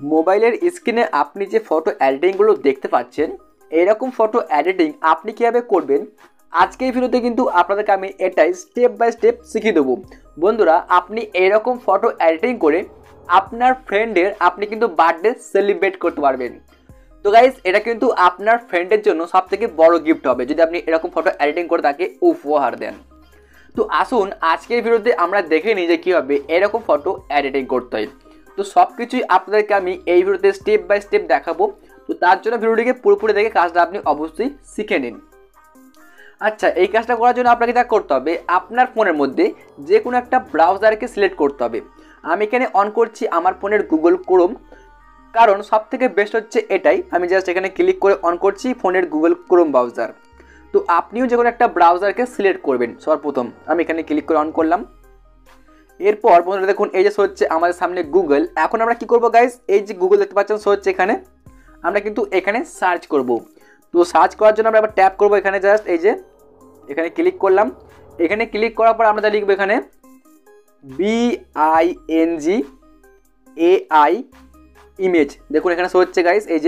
মোবাইলের স্ক্রিনে আপনি যে ফটো এডিটিংগুলো দেখতে পাচ্ছেন, এরকম ফটো এডিটিং আপনি কীভাবে করবেন আজকে এই ভিডিওতে কিন্তু আপনাদেরকে আমি এটাই স্টেপ বাই স্টেপ শিখিয়ে দেবো। বন্ধুরা, আপনি এরকম ফটো এডিটিং করে আপনার ফ্রেন্ডের আপনি কিন্তু বার্থডে সেলিব্রেট করতে পারবেন। তো গাইস, এটা কিন্তু আপনার ফ্রেন্ডের জন্য সবথেকে বড় গিফট হবে যদি আপনি এরকম ফটো এডিটিং করে তাকে উপহার দেন। তো আসুন আজকের ভিডিওতে আমরা দেখে নিই যে কীভাবে এরকম ফটো এডিটিং করতে হয়। তো সব কিছুই আপনাদেরকে আমি এই ভিডিওতে স্টেপ বাই স্টেপ দেখাবো। তো তার জন্য ভিডিওটিকে পুরোপুরি দেখে কাজটা আপনি অবশ্যই শিখে নিন। আচ্ছা, এই কাজটা করার জন্য আপনাকে যা করতে হবে, আপনার ফোনের মধ্যে যে কোনো একটা ব্রাউজারকে সিলেক্ট করতে হবে। আমি এখানে অন করছি আমার ফোনের গুগল ক্রোম, কারণ সব থেকে বেস্ট হচ্ছে এটাই। আমি জাস্ট এখানে ক্লিক করে অন করছি ফোনের গুগল ক্রোম ব্রাউজার। তো আপনিও যে কোনো একটা ব্রাউজারকে সিলেক্ট করবেন সর্বপ্রথম। আমি এখানে ক্লিক করে অন করলাম। এরপর বন্ধুরা দেখুন, এই যে শো হচ্ছে আমাদের সামনে গুগল। এখন আমরা কি করব গাইস, এই যে গুগল দেখতে পাচ্ছেন শো হচ্ছে এখানে, আমরা কিন্তু এখানে সার্চ করব। তো সার্চ করার জন্য আমরা আবার ট্যাপ করব এখানে, জাস্ট এই যে এখানে ক্লিক করলাম। এখানে ক্লিক করার পর আমরা যা লিখবো এখানে BINGAI ইমেজ। দেখুন এখানে শো হচ্ছে গাইস, এই যে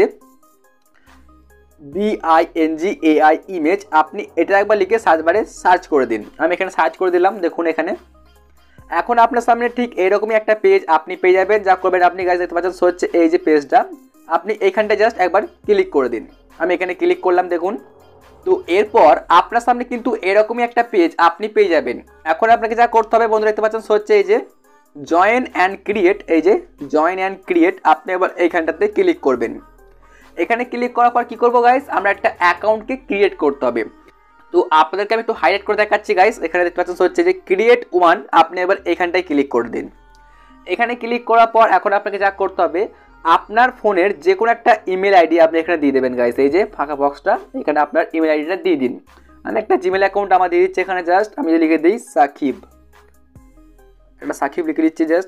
BINGAI ইমেজ। আপনি এটা একবার লিখে সার্চ বারে সার্চ করে দিন। আমি এখানে সার্চ করে দিলাম। দেখুন এখানে এখন আপনার সামনে ঠিক এরকমই একটা পেজ আপনি পেয়ে যাবেন। যা করবেন আপনি গাইস দেখতে পাচ্ছেন শো হচ্ছে এই যে পেজটা, আপনি এইখানটা জাস্ট একবার ক্লিক করে দিন। আমি এখানে ক্লিক করলাম। দেখুন, তো এরপর আপনার সামনে কিন্তু এরকমই একটা পেজ আপনি পেয়ে যাবেন। এখন আপনাকে যা করতে হবে বন্ধুরা দেখতে পাচ্ছেন শো হচ্ছে এই যে জয়েন অ্যান্ড ক্রিয়েট। এই যে জয়েন অ্যান্ড ক্রিয়েট, আপনি এবার এইখানটাতে ক্লিক করবেন। এখানে ক্লিক করার পর কী করবো গাইস, আমরা একটা অ্যাকাউন্টকে ক্রিয়েট করতে হবে। তো আপনাদেরকে আমি একটু হাইলাইট করে দেখাচ্ছি গাইস। এখানে দেখতে পাচ্ছেন হচ্ছে যে ক্রিয়েট ওয়ান, আপনি এবার এখানটায় ক্লিক করে দিন। এখানে ক্লিক করার পর এখন আপনাকে যা করতে হবে, আপনার ফোনের যে কোনো একটা ইমেল আইডি আপনি এখানে দিয়ে দেবেন গাইস। এই যে ফাঁকা বক্সটা, এখানে আপনার ইমেল আইডিটা দিয়ে দিন। আমি একটা জিমেল অ্যাকাউন্ট আমার দিয়ে দিচ্ছি এখানে, জাস্ট আমি লিখে দিই সাকিব। একটা সাকিব লিখে দিচ্ছি জাস্ট,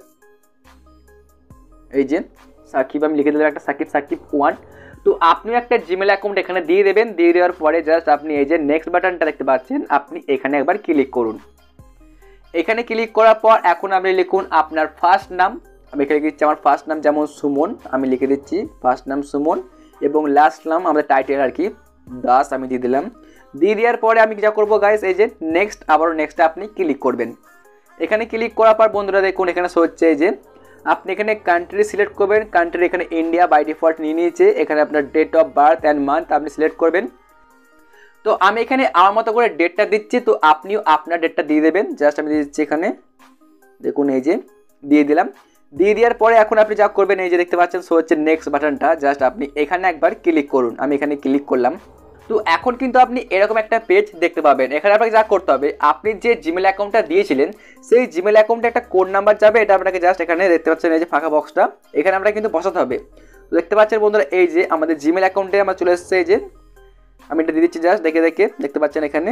এই যে সাকিব আমি লিখে দিলাম একটা সাকিব 1। তো আপনি একটা জিমেল অ্যাকাউন্ট এখানে দিয়ে দেবেন। দিয়ে দেওয়ার পরে জাস্ট আপনি এই যে নেক্সট বাটনটা দেখতে পাচ্ছেন, আপনি এখানে একবার ক্লিক করুন। এখানে ক্লিক করার পর এখন আপনি লিখুন আপনার ফার্স্ট নাম। আমি এখানে লিখছি আমার ফার্স্ট নাম যেমন সুমন, আমি লিখে দিচ্ছি ফার্স্ট নাম সুমন, এবং লাস্ট নাম আমাদের টাইটেল আর কি দাস আমি দিয়ে দিলাম। দিয়ে দেওয়ার পরে আমি যা করবো গাইস, এই যে নেক্সট, আবারও নেক্সটে আপনি ক্লিক করবেন। এখানে ক্লিক করার পর বন্ধুরা দেখুন এখানে শো হচ্ছে এই যে আপনি এখানে কান্ট্রি সিলেক্ট করবেন। কান্ট্রি এখানে ইন্ডিয়া বাই ডিফল্ট নিয়ে নিয়েছে। এখানে আপনার date of birth and month আপনি সিলেক্ট করবেন। তো আমি এখানে আমার মতো করে ডেটটা দিচ্ছি, তো আপনিও আপনার ডেটটা দিয়ে দেবেন। জাস্ট আমি দিয়ে দিচ্ছি এখানে, দেখুন এই যে দিয়ে দিলাম। দিয়ে দেওয়ার পরে এখন আপনি যা করবেন, এই যে দেখতে পাচ্ছেন শো হচ্ছে নেক্সট বাটনটা, জাস্ট আপনি এখানে একবার ক্লিক করুন। আমি এখানে ক্লিক করলাম। তো এখন কিন্তু আপনি এরকম একটা পেজ দেখতে পাবেন। এখানে আপনাকে যা করতে হবে, আপনি যে জিমেল অ্যাকাউন্টটা দিয়েছিলেন সেই জিমেল অ্যাকাউন্টে একটা কোড নাম্বার যাবে, এটা আপনাকে জাস্ট এখানে দেখতে পাচ্ছেন এই যে ফাঁকা বক্সটা, এখানে আমরা কিন্তু বসাতে হবে। তো দেখতে পাচ্ছেন বন্ধুরা এই যে আমাদের জিমেল অ্যাকাউন্টে আমার চলে এসেছে। এই যে আমি এটা দিয়ে দিচ্ছি জাস্ট দেখতে পাচ্ছেন এখানে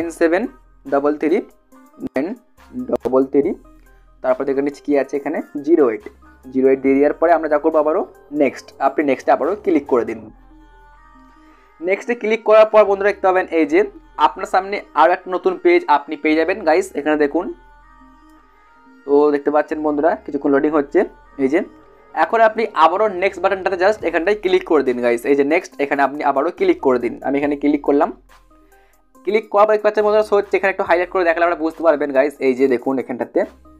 9733 তারপর দেখে নিচ্ছি কী আছে এখানে 08 দিয়ে দেওয়ার পরে আমরা যা করবো আবারও নেক্সট, আপনি নেক্সটে আবারও ক্লিক করে দিন। নেক্সটে ক্লিক করার পর বন্ধুরা দেখতে পাবেন এই যে আপনার সামনে আরও একটা নতুন পেজ আপনি পেয়ে যাবেন গাইস। এখানে দেখুন, তো দেখতে পাচ্ছেন বন্ধুরা কিছুক্ষণ লোডিং হচ্ছে। এই যে এখন আপনি আবারও নেক্সট বাটনটাতে জাস্ট এখানটায় ক্লিক করে দিন গাইস। এই যে নেক্সট, এখানে আপনি আবারও ক্লিক করে দিন। আমি এখানে ক্লিক করলাম। ক্লিক করার পর দেখতে পাচ্ছেন বন্ধুরা শো হচ্ছে, এখানে একটু হাইলাইট করে দেখালে আপনারা বুঝতে পারবেন গাইস। এই যে দেখুন এখানটাতে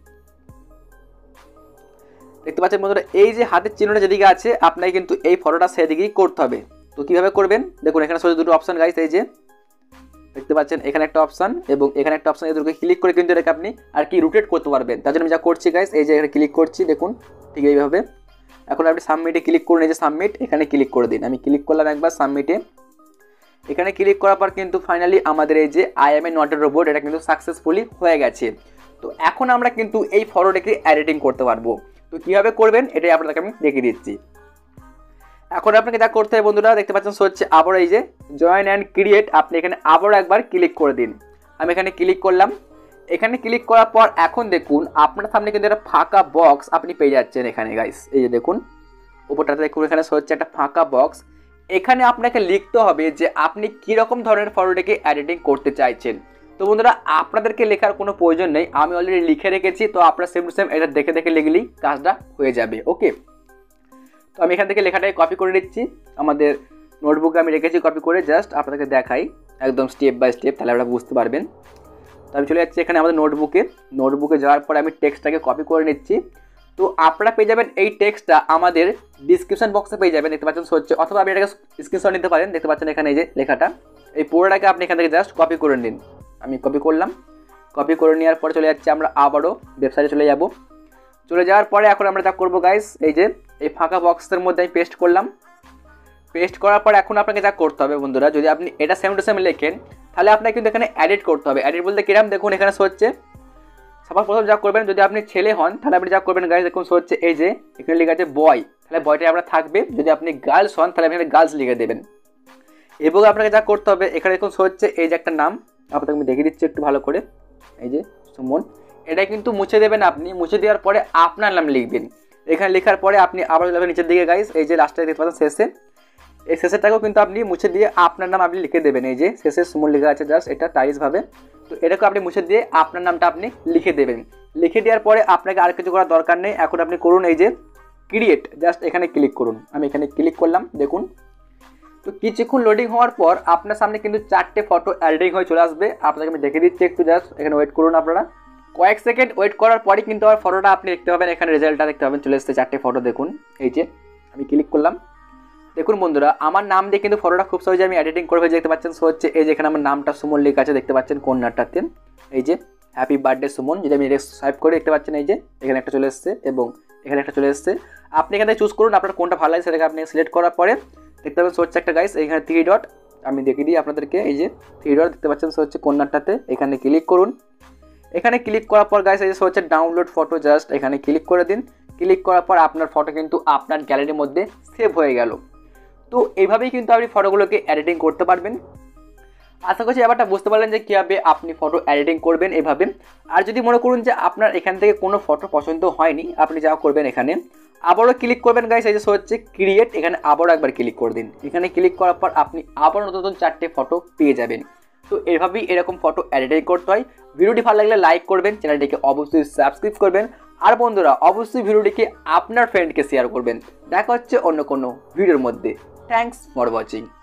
দেখতে পাচ্ছেন বন্ধুরা এই যে হাতের চিহ্নটা যেদিকে আছে আপনাকে কিন্তু এই ফটোটা সেদিকেই করতে হবে। তো কীভাবে করবেন দেখুন, এখানে শো দুটো অপশান গাইস। এই যে দেখতে পাচ্ছেন এখানে একটা অপশান এবং এখানে একটা অপশান, এই দুটোকে ক্লিক করে কিন্তু এটাকে আপনি আর কি রোটেট করতে পারবেন। তার জন্য আমি যা করছি গাইস, এই যে এখানে ক্লিক করছি, দেখুন ঠিক এইভাবে। এখন আপনি সাবমিটে ক্লিক করুন। এই যে সাবমিট, এখানে ক্লিক করে দিন। আমি ক্লিক করলাম একবার সাবমিটে। এখানে ক্লিক করার পর কিন্তু ফাইনালি আমাদের এই যে I am a not a robot, এটা কিন্তু সাকসেসফুলি হয়ে গেছে। তো এখন আমরা কিন্তু এই ফটোটাকে এডিটিং করতে পারবো। তো কীভাবে করবেন এটাই আপনাদেরকে আমি দেখিয়ে দিচ্ছি। এখন আপনাকে যা করতে হবে বন্ধুরা দেখতে পাচ্ছেন শো হচ্ছে আবার এই যে জয়েন অ্যান্ড ক্রিয়েট, আপনি এখানে আবারও একবার ক্লিক করে দিন। আমি এখানে ক্লিক করলাম। এখানে ক্লিক করার পর এখন দেখুন আপনার সামনে কিন্তু একটা ফাঁকা বক্স আপনি পেয়ে যাচ্ছেন এখানে গাইস। এই যে দেখুন উপরটাতে দেখুন এখানে শো হচ্ছে একটা ফাঁকা বক্স। এখানে আপনাকে লিখতে হবে যে আপনি কীরকম ধরনের ফটোটাকে এডিটিং করতে চাইছেন। তো বন্ধুরা, আপনাদেরকে লেখার কোনো প্রয়োজন নেই, আমি অলরেডি লিখে রেখেছি। তো আপনারা সেম টু সেম এটা দেখে লিখলেই কাজটা হয়ে যাবে। ওকে, তো আমি এখান থেকে লেখাটাই কপি করে নিচ্ছি, আমাদের নোটবুকে আমি রেখেছি কপি করে, জাস্ট আপনাদেরকে দেখাই একদম স্টেপ বাই স্টেপ, তাহলে আপনারা বুঝতে পারবেন। তো আমি চলে যাচ্ছি এখানে আমাদের নোটবুকে যাওয়ার পরে আমি টেক্সটটাকে কপি করে নিচ্ছি। তো আপনারা পেয়ে যাবেন এই টেক্সটটা আমাদের ডিসক্রিপশন বক্সে পেয়ে যাবেন, দেখতে পাচ্ছেন হচ্ছে, অথবা আপনি এটাকে স্ক্রিনশট নিতে পারেন, দেখতে পাচ্ছেন এখানে এই যে লেখাটা, এই পুরোটাকে আপনি এখান থেকে জাস্ট কপি করে নিন। আমি কপি করলাম, কপি করে নেওয়ার পরে চলে যাচ্ছি আমরা আবারও ওয়েবসাইটে চলে যাব। চলে যাওয়ার পরে এখন আমরা যা করবো গাইস, এই যে এই ফাঁকা বক্সের মধ্যে আমি পেস্ট করলাম। পেস্ট করার পর এখন আপনাকে যা করতে হবে বন্ধুরা, যদি আপনি এটা সেম টু সেম লেখেন তাহলে আপনাকে কিন্তু এখানে এডিট করতে হবে। এডিট বলতে কিরকম, দেখুন এখানে হচ্ছে সবার প্রথম যা করবেন, যদি আপনি ছেলে হন তাহলে আপনি যা করবেন গাইস, দেখুন হচ্ছে এই যে এখানে লেখা আছে বয়, তাহলে বয়টাই আমরা থাকবে। যদি আপনি গার্লস হন তাহলে আপনি গার্লস লিখে দেবেন। এবং আপনাকে যা করতে হবে এখানে দেখুন হচ্ছে এই যে একটা নাম, আপনাকে আমি দেখিয়ে দিচ্ছি একটু ভালো করে, এই যে সুমন, এটা কিন্তু মুছে দেবেন। আপনি মুছে দেওয়ার পরে আপনার নাম লিখবেন। এখানে লেখার পরে আপনি আবার যাবেন নিচের দিকে গাইস, এই যে লাস্টে দেখতে পাচ্ছেন শেষে, এই শেষেরটাকেও কিন্তু আপনি মুছে দিয়ে আপনার নাম আপনি লিখে দেবেন। এই যে শেষে সুমন লেখা আছে জাস্ট এটা টাইলসভাবে, তো এটাকে আপনি মুছে দিয়ে আপনার নামটা আপনি লিখে দেবেন। লিখে দেওয়ার পরে আপনাকে আর কিছু করার দরকার নেই, এখন আপনি করুন এই যে ক্রিয়েট, জাস্ট এখানে ক্লিক করুন। আমি এখানে ক্লিক করলাম, দেখুন তো কিছুক্ষণ লোডিং হওয়ার পর আপনার সামনে কিন্তু 4টে ফটো এডিটিং হয়ে চলে আসবে। আপনাকে আমি দেখে দিচ্ছি একটু, জাস্ট এখানে ওয়েট করুন আপনারা, কয়েক সেকেন্ড ওয়েট করার পরে কিন্তু আমার ফটোটা আপনি দেখতে পাবেন, এখানে রেজাল্টটা দেখতে পাবেন চলে এসেছে 4টে ফটো। দেখুন এই যে আমি ক্লিক করলাম, দেখুন বন্ধুরা আমার নাম দিয়ে কিন্তু ফটোটা খুব সহজে আমি এডিটিং করে দেখতে পাচ্ছেন। সো হচ্ছে এই যে এখানে আমার নামটা সুমন লেখা আছে, দেখতে পাচ্ছেন কর্নারটাতে, এই যে হ্যাপি বার্থডে সুমন। যদি আমি সাইপ করে দেখতে পাচ্ছেন এই যে এখানে একটা চলে এসেছে এবং এখানে একটা চলে এসেছে। আপনি এখানে চুজ করুন আপনার কোনটা ভালো লাগে, সেটাকে আপনি সিলেক্ট করার পরে দেখতে পাবেন হচ্ছে একটা গাইস এখানে 3 ডট, আমি দেখিয়ে দিই আপনাদেরকে, এই যে 3 ডট দেখতে পাচ্ছেন হচ্ছে কর্নারটাতে, এখানে ক্লিক করুন। এখানে ক্লিক করার পর গাইস এই যে হচ্ছে ডাউনলোড ফটো, জাস্ট এখানে ক্লিক করে দিন। ক্লিক করার পর আপনার ফটো কিন্তু আপনার গ্যালারির মধ্যে সেভ হয়ে গেল। তো এইভাবেই কিন্তু আপনি ফটোগুলোকে এডিটিং করতে পারবেন। আশা করছি ব্যাপারটা বুঝতে পারলেন যে কীভাবে আপনি ফটো এডিটিং করবেন এভাবে। আর যদি মনে করুন যে আপনার এখান থেকে কোনো ফটো পছন্দ হয়নি, আপনি যা করবেন এখানে আবারও ক্লিক করবেন গাইস, এই যে হচ্ছে ক্রিয়েট, এখানে আবারও একবার ক্লিক করে দিন। এখানে ক্লিক করার পর আপনি আবারও নতুন 4টে ফটো পেয়ে যাবেন। তো এভাবেই এরকম ফটো এডিটিং করতে হয়। ভিডিওটি ভালো লাগলে লাইক করবেন, চ্যানেলটিকে অবশ্যই সাবস্ক্রাইব করবেন, আর বন্ধুরা অবশ্যই ভিডিওটিকে আপনার ফ্রেন্ডকে শেয়ার করবেন। দেখা হচ্ছে অন্য কোনো ভিডিওর মধ্যে। Thanks for watching.